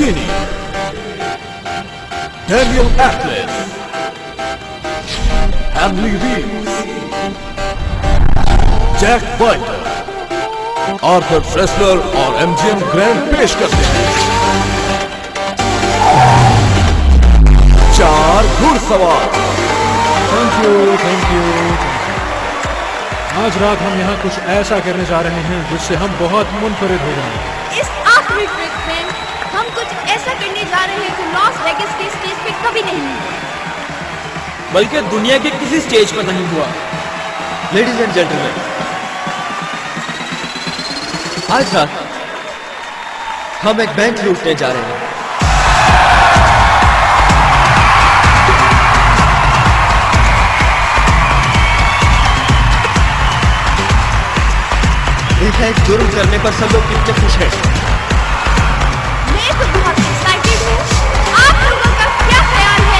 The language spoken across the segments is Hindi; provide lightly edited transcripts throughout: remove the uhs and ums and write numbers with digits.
Mancini, Daniel Atlas, Hamley Reeves, Jack वाइटर, आर्थर फ्रेसलर और एमजीएम ग्रैंड पेश करते हैं 4 घुड़सवार। Thank you. आज रात हम यहाँ कुछ ऐसा करने जा रहे हैं जिससे हम बहुत मुनफरिद हो जाएंगे। इस आखिरी ट्रिप में हम कुछ ऐसा करने जा रहे हैं जो लॉस वेगास के स्टेज पे कभी नहीं हुआ, बल्कि दुनिया के किसी स्टेज पर नहीं हुआ। लेडीज एंड जेंटलमैन, आज रात हम एक बैंक लूटने जा रहे हैं। देखा एक जुर्म करने पर सब लोग कितने खुश हैं। मैं तो बहुत एक्साइटेड हूँ। आप लोगों का क्या ख्याल है?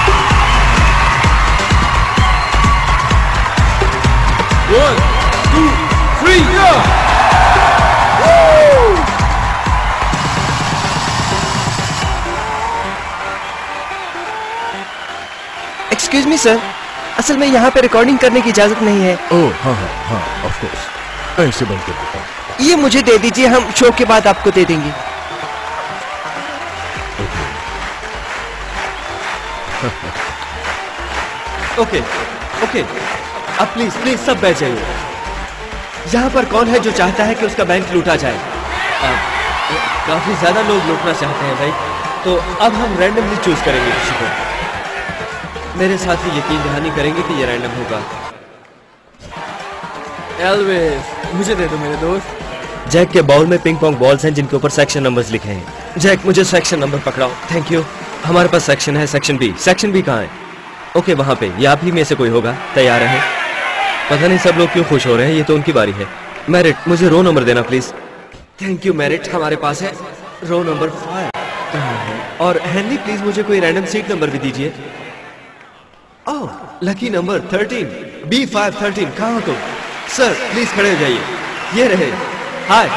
One, 2, 3, go! Excuse me sir, असल में यहाँ पे रिकॉर्डिंग करने की इजाजत नहीं है। ओह हाँ, ऑफ कोर्स, ऐसे बंद कर देता हूँ। ये मुझे दे दीजिए, हम शो के बाद आपको दे देंगे। ओके, अब प्लीज सब बैठ जाइए। यहाँ पर कौन है जो चाहता है कि उसका बैंक लूटा जाए? काफी ज्यादा लोग लूटना चाहते हैं भाई, तो अब हम रैंडमली चूज करेंगे किसी को। मेरे साथ ही यकीन दहानी करेंगे कि ये रैंडम होगा। एल्विस, मुझे दे दो मेरे दोस्त। जैक के बाउल में पिंग पोंग बॉल्स हैं जिनके ऊपर सेक्शन नंबर्स लिखे हैं। जैक, मुझे सेक्शन नंबर पकड़ाओ। Thank you. हमारे पास सेक्शन है, सेक्शन बी। सेक्शन बी कहाँ है? ओके, वहां पे। या आप ही में से कोई होगा। तैयार है? पता नहीं सब लोग क्यों खुश हो रहे हैं, ये तो उनकी बारी है। मैरिट, मुझे रो नंबर देना प्लीज। थैंक यू मैरिट, हमारे पास है रो नंबर 5। और हेनरी, प्लीज मुझे कोई रैंडम सीट नंबर भी दीजिए। Oh, lucky number 13, B513। कहाँ हो तुम? सर प्लीज खड़े हो जाइए। ये रहे। हाय,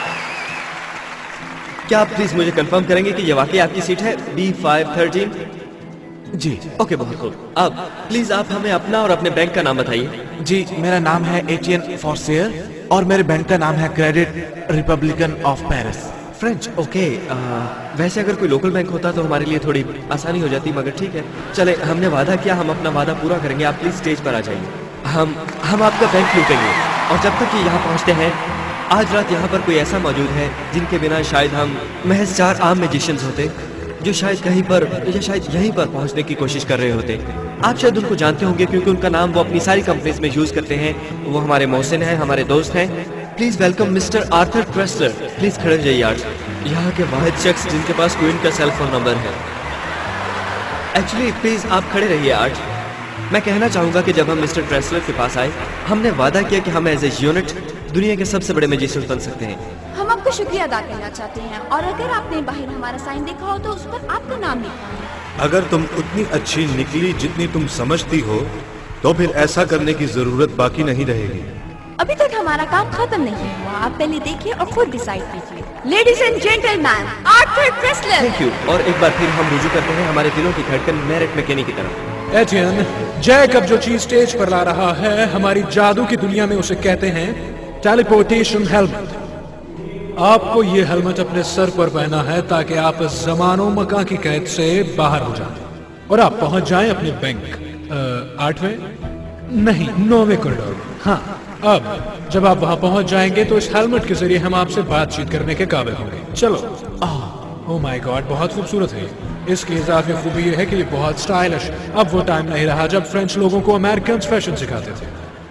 क्या आप प्लीज मुझे कंफर्म करेंगे कि ये वाकई आपकी सीट है, B513? जी ओके, बहुत खूब। अब प्लीज आप हमें अपना और अपने बैंक का नाम बताइए। जी, मेरा नाम है एटियन फॉर्सियर और मेरे बैंक का नाम है credit republican of Paris, French. Okay, वैसे अगर कोई लोकल बैंक होता तो हमारे लिए थोड़ी आसानी हो जाती, मगर ठीक है। चले, हमने वादा किया, हम अपना वादा पूरा करेंगे। आप प्लीज स्टेज पर आ जाइए। हम आपका बैंक लूटेंगे, और जब तक ये यहाँ पहुँचते हैं, आज रात यहाँ पर कोई ऐसा मौजूद है जिनके बिना शायद हम महज 4 आम मैजिशियंस होते, जो शायद कहीं पर या शायद यहीं पर पहुँचने की कोशिश कर रहे होते। आप शायद उनको जानते होंगे क्योंकि उनका नाम वो अपनी सारी कंपनीज में यूज करते हैं। वो हमारे मोहसिन हैं, हमारे दोस्त हैं। Please welcome mister Arthur Tressler. Please खड़े हो जाइए आज। यहाँ के वाहिद शख्स जिनके पास क्वीन का सेल फोन नंबर है। एक्चुअली प्लीज आप खड़े रहिए आज। मैं कहना चाहूंगा कि जब हम मिस्टर ट्रेसलर के पास आए, हमने वादा किया कि हम एज ए यूनिट दुनिया के सबसे बड़े मैजिशियन बन सकते हैं। हम आपको शुक्रिया अदा करना चाहते हैं, और अगर आपने बाहर हमारा साइन देखा हो तो उस पर आपका नाम लिखा है। अगर तुम उतनी अच्छी निकली जितनी तुम समझती हो, तो फिर ऐसा करने की जरूरत बाकी नहीं रहेगी। अभी तक हमारा काम खत्म नहीं हुआ, आप पहले देखिए और खुद डिसाइड कीजिए। Ladies and gentleman, Arthur Tressler. Thank you. और एक बार फिर हम रुजू करते हैं हमारे दिलों की धड़कन मैरिट मैकेनी की तरफ। एटियन, जैक अब जो चीज स्टेज पर ला रहा है, हमारी जादू की दुनिया में उसे कहते हैं टेलीपोर्टेशन हेलमेट। आपको ये हेलमेट अपने सर पर पहना है ताकि आप जमानो मकां की कैद से बाहर हो जाएं और आप पहुंच जाएं अपने बैंक 8वें नहीं 9वें कॉरिडोर। हाँ, अब जब आप वहां पहुंच जाएंगे तो इस हेलमेट के जरिए हम आपसे बातचीत करने के काबिल होंगे। चलो। ओह माय गॉड, बहुत खूबसूरत है। इसकी इजाफी खूबी यह है कि ये बहुत स्टाइलिश। अब वो टाइम नहीं रहा जब फ्रेंच लोगों को अमेरिकन फैशन सिखाते थे।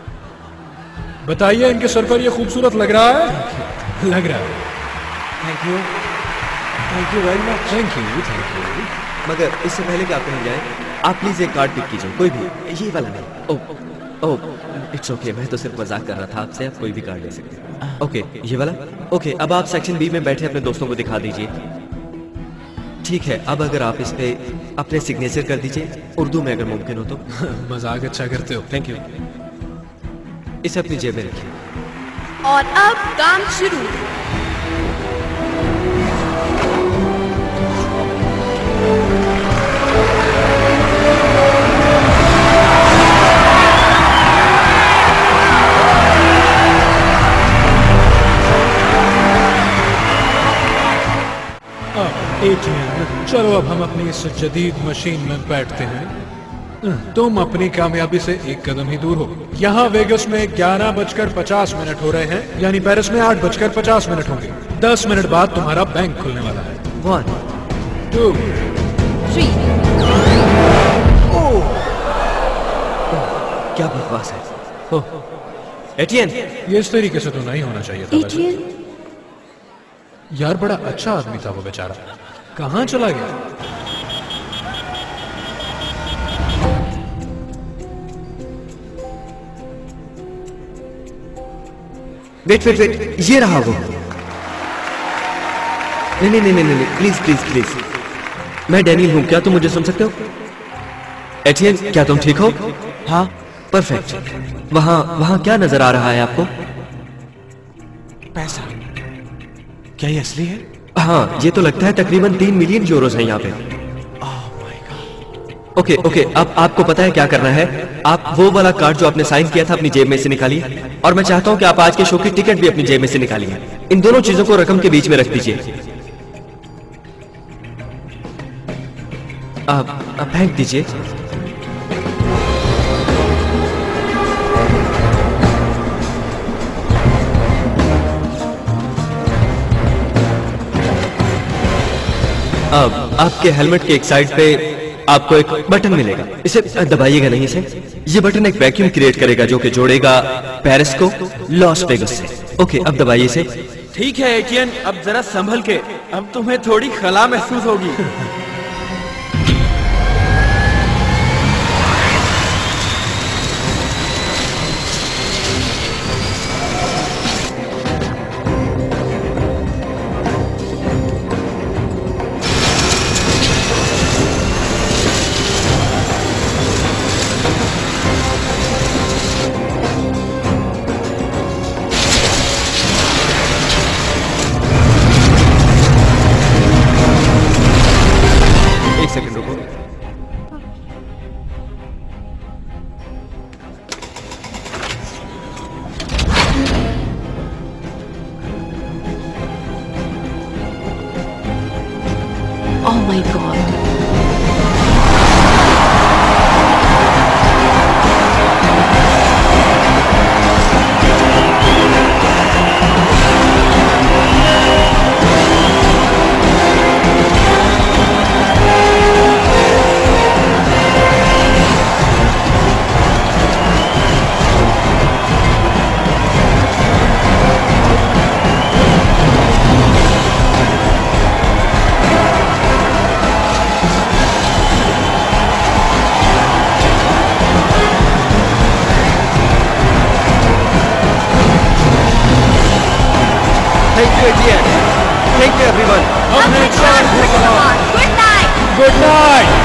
बताइए, इनके सर पर ये खूबसूरत लग रहा है? लग रहा है। Thank you very much. Thank you. मगर इससे पहले कि आप कहीं जाएं, आप प्लीज एक कार्ड पिक कीजिए, कोई भी, ये वाला नहीं। ओह, इट्स ओके, मैं तो सिर्फ मजाक कर रहा था आपसे। आप कोई भी कार्ड ले सकते हैं। ओके, ये वाला। ओके, अब आप सेक्शन बी में बैठे अपने दोस्तों को दिखा दीजिए। ठीक है, अब अगर आप इस पे अपने सिग्नेचर कर दीजिए, उर्दू में अगर मुमकिन हो तो। मजाक अच्छा करते हो। Thank you. इसे अपनी जेब में रखिए। और अब काम शुरू। चलो अब हम अपनी इस जदीद मशीन में बैठते हैं। तुम अपनी कामयाबी से एक कदम ही दूर हो। यहाँ वेगस में 11:50 हो रहे हैं, यानी पेरिस में 8:50 होंगे। 10 मिनट बाद तुम्हारा बैंक खुलने वाला है। 1 2 3 क्या बकवास है। एटियन, ये इस तरीके से तो नहीं होना चाहिए था। एटीएन यार बड़ा अच्छा आदमी था वो बेचारा, कहाँ चला गया? वेट, ये रहा वो। नहीं, प्लीज। मैं डैनियल हूं, क्या तुम मुझे सुन सकते हो? एटियन, क्या तुम ठीक हो? हाँ, परफेक्ट। वहां क्या नजर आ रहा है आपको? पैसा। क्या ये असली है? हाँ, ये तो लगता है तकरीबन 3 मिलियन यूरोस है यहाँ पे। ओके, अब आपको पता है क्या करना है। आप वो वाला कार्ड जो आपने साइन किया था अपनी जेब में से निकालिए, और मैं चाहता हूँ कि आप आज के शो की टिकट भी अपनी जेब में से निकालिए। इन दोनों चीजों को रकम के बीच में रख दीजिए। आप फेंक दीजिए। अब आपके हेलमेट के एक साइड पे आपको एक बटन मिलेगा, इसे दबाइएगा नहीं। ये बटन एक वैक्यूम क्रिएट करेगा जो कि जोड़ेगा पेरिस को लॉस वेगस से। ओके, अब दबाइए इसे। ठीक है एटियन, अब जरा संभल के, अब तुम्हें थोड़ी खला महसूस होगी। Oh my God. Thank you everyone. Good night. Good night.